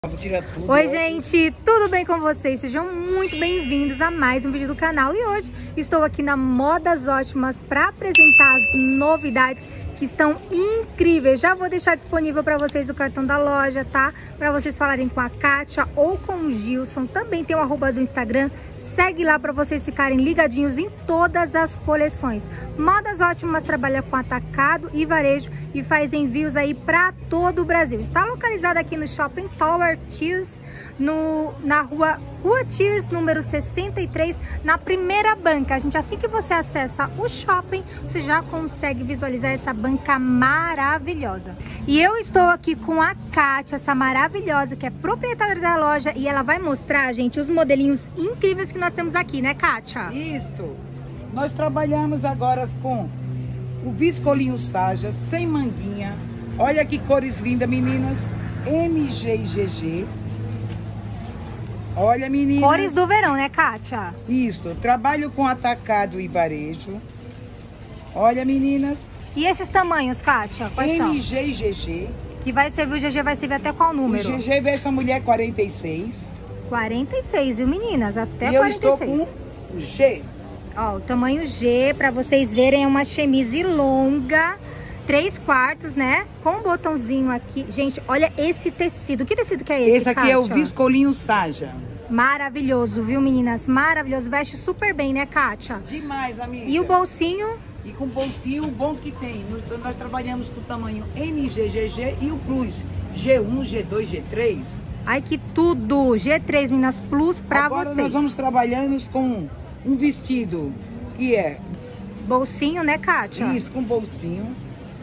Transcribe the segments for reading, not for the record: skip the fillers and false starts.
Vou tirar tudo. Oi, gente, tudo bem com vocês? Sejam muito bem-vindos a mais um vídeo do canal. E hoje estou aqui na Modas Ótimas para apresentar as novidades que estão incríveis. Já vou deixar disponível para vocês o cartão da loja, tá? Para vocês falarem com a Kátia ou com o Gilson. Também tem o arroba do Instagram. Segue lá para vocês ficarem ligadinhos em todas as coleções. Modas Ótimas trabalha com atacado e varejo e faz envios aí para todo o Brasil. Está localizada aqui no Shopping Tower Tears, na rua Tears, número 63, na primeira banca. Assim que você acessa o shopping, você já consegue visualizar essa banca maravilhosa. E eu estou aqui com a Kátia, essa maravilhosa, que é proprietária da loja, e ela vai mostrar, gente, os modelinhos incríveis que nós temos aqui, né, Kátia? Isso! Nós trabalhamos agora com o viscolinho Saja, sem manguinha. Olha que cores lindas, meninas. MG e GG. Olha, meninas. Cores do verão, né, Kátia? Isso. Trabalho com atacado e varejo. Olha, meninas. E esses tamanhos, Kátia? Quais são? MG e GG. Que vai servir, o GG vai servir até qual número? O GG veio essa mulher 46. 46, viu, meninas? Até e 46. Eu estou com o G. Ó, o tamanho G, pra vocês verem, é uma chemise longa, 3/4, né? Com um botãozinho aqui. Gente, olha esse tecido. Que tecido que é esse, Esse aqui, Kátia? É o viscolinho Saja. Maravilhoso, viu, meninas? Maravilhoso. Veste super bem, né, Kátia? Demais, amiga. E o bolsinho? E com bolsinho, o bom que tem. Nós trabalhamos com o tamanho MG, GG e o Plus. G1, G2, G3. Ai, que tudo! G3, meninas, Plus pra Agora vocês. Nós vamos trabalhando com um vestido que é... Bolsinho, né, Kátia? Isso, com bolsinho.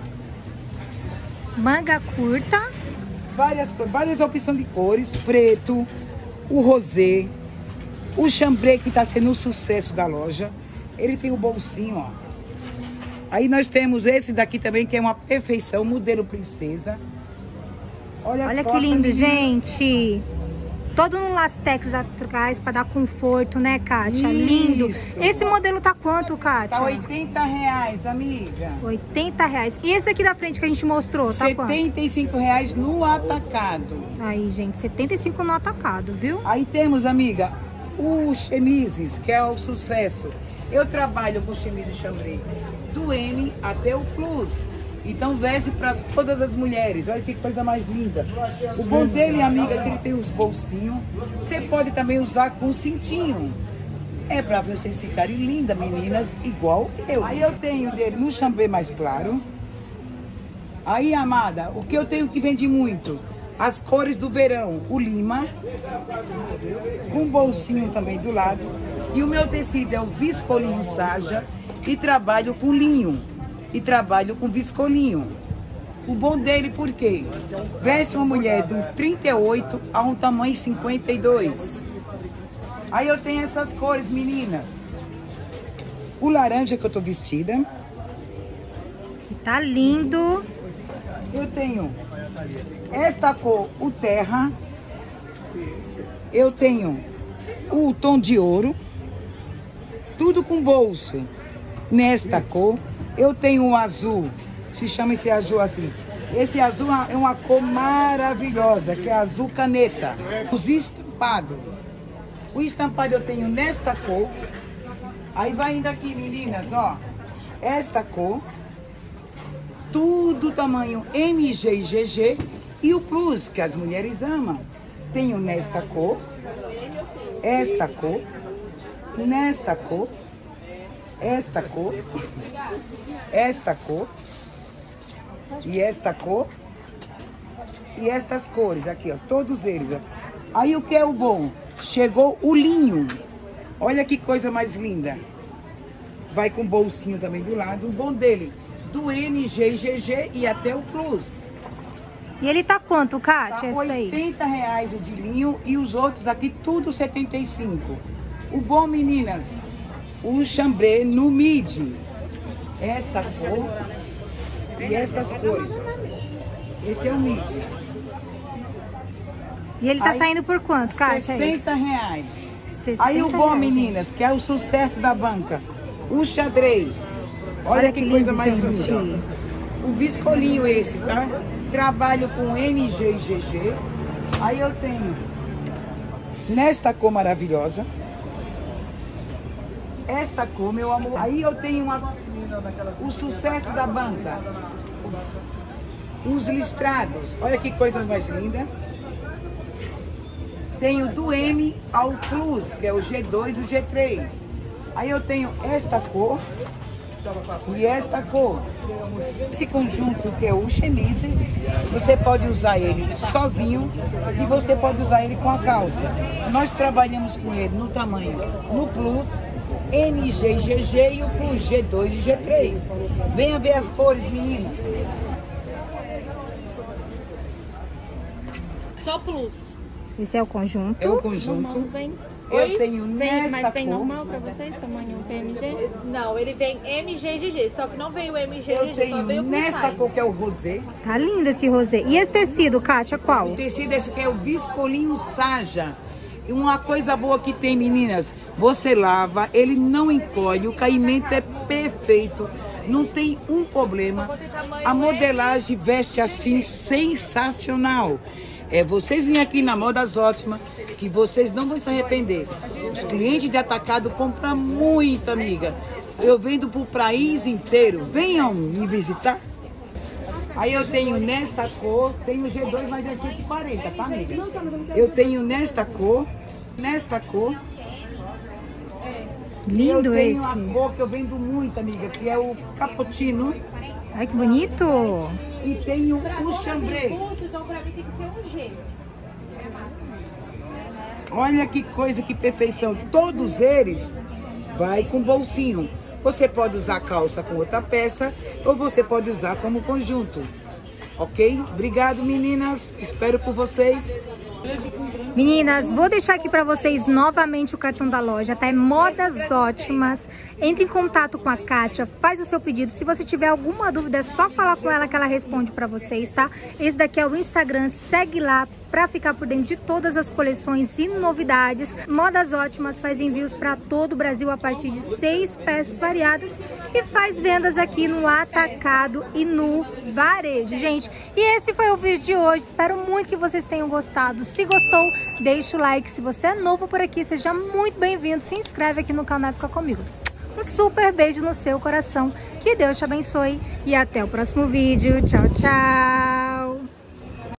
Manga curta. Várias opções de cores. Preto, o rosé, o chambré, que está sendo um sucesso da loja. Ele tem o bolsinho, ó. Aí nós temos esse daqui também, que é uma perfeição, modelo princesa. Olha que lindo, gente. Todo no lastex atrás para dar conforto, né, Kátia? Isso. Lindo. Esse modelo tá quanto, Kátia? Tá R$80, amiga. R$80. E esse aqui da frente que a gente mostrou, tá quanto? R$75 no atacado. Aí, gente, 75 no atacado, viu? Aí temos, amiga, os chemises, que é o sucesso. Eu trabalho com chemise chambré do M até o Plus. Então veste para todas as mulheres. Olha que coisa mais linda. O bom dele, amiga, é que ele tem os bolsinhos. Você pode também usar com cintinho. É para vocês ficarem lindas, meninas, igual eu. Aí eu tenho dele no chambré mais claro. Aí, amada, o que eu tenho que vende muito? As cores do verão. O lima. Com bolsinho também do lado. E o meu tecido é o viscolinho Saja. E trabalho com linho. E trabalho com viscolinho. O bom dele, por quê? Veste uma mulher do 38 a um tamanho 52. Aí eu tenho essas cores, meninas. O laranja que eu tô vestida. Que tá lindo. Eu tenho esta cor, o terra. Eu tenho o tom de ouro. Tudo com bolso. Nesta cor. Eu tenho um azul, se chama esse azul assim. Esse azul é uma cor maravilhosa, que é azul caneta. Os estampados. O estampado eu tenho nesta cor. Aí vai indo aqui, meninas, ó. Esta cor. Tudo tamanho MG e GG. E o Plus, que as mulheres amam. Tenho nesta cor. Esta cor. Nesta cor. Esta cor, esta cor, e esta cor, e estas cores aqui, ó, todos eles, ó. Aí o que é o bom? Chegou o linho, olha que coisa mais linda. Vai com bolsinho também do lado, o bom dele, do MG, GG e até o Plus. E ele tá quanto, Kátia, Tá esse aí? R$80 o de linho e os outros aqui tudo 75. O bom, meninas, o chambré no midi. Esta cor e estas cores. Esse é o midi. E ele tá saindo por quanto, Kátia? R$60. 60 Aí o bom, reais, meninas, gente. que é o sucesso da banca. O xadrez. Olha que coisa mais gente. linda. O viscolinho esse, tá? Trabalho com MG e GG. Aí eu tenho nesta cor maravilhosa. Esta cor, meu amor. Aí eu tenho o sucesso da banca. Os listrados. Olha que coisa mais linda. Tenho do M ao Plus, que é o G2 e o G3. Aí eu tenho esta cor e esta cor. Esse conjunto que é o chemise, você pode usar ele sozinho e você pode usar ele com a calça. Nós trabalhamos com ele no tamanho no Plus, MG, GG e o Plus G2 e G3. Venha ver as cores, meninas. Só Plus. Esse é o conjunto. É o conjunto. Vem. Eu tenho nesta mas vem cor. normal pra vocês, tamanho PMG? Não, ele vem MG e GG, só que não veio MG e Eu GG, tenho só veio plus nesta size. cor que é o rosé. Tá lindo esse rosé. E esse tecido, Kátia, qual? O tecido esse que é o viscolinho Saja. E uma coisa boa que tem, meninas, você lava, ele não encolhe, o caimento é perfeito, não tem um problema. A modelagem veste assim, sensacional. Vocês vêm aqui na Modas Ótimas, que vocês não vão se arrepender. Os clientes de atacado compram muito, amiga. Eu vendo pro país inteiro. Venham me visitar. Aí eu tenho nesta cor, tenho G2, mas é 140, tá, amiga? Eu tenho nesta cor. Lindo eu tenho esse. a cor que eu vendo muito, amiga, que é o cappuccino. Ai, que bonito. E tenho o chambré. Então pra mim tem que ser um G. Olha que coisa, que perfeição. Todos eles vai com bolsinho. Você pode usar a calça com outra peça ou você pode usar como conjunto. Ok? Obrigado, meninas. Espero por vocês. Meninas, vou deixar aqui pra vocês novamente o cartão da loja, tá? É Modas Ótimas. Entre em contato com a Kátia, faz o seu pedido. Se você tiver alguma dúvida, é só falar com ela que ela responde pra vocês, tá? Esse daqui é o Instagram, segue lá pra ficar por dentro de todas as coleções e novidades. Modas Ótimas faz envios pra todo o Brasil a partir de 6 peças variadas e faz vendas aqui no atacado e no varejo, gente. E esse foi o vídeo de hoje. Espero muito que vocês tenham gostado. Se gostou, deixa o like. Se você é novo por aqui, seja muito bem-vindo. Se inscreve aqui no canal e fica comigo. Um super beijo no seu coração. Que Deus te abençoe e até o próximo vídeo. Tchau, tchau!